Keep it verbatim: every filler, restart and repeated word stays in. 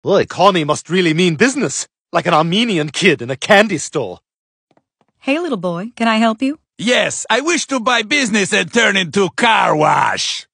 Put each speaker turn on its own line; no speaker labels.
Boy, Connie must really mean business, like an Armenian kid in a candy store.
Hey, little boy, can I help you?
Yes, I wish to buy business and turn into car wash.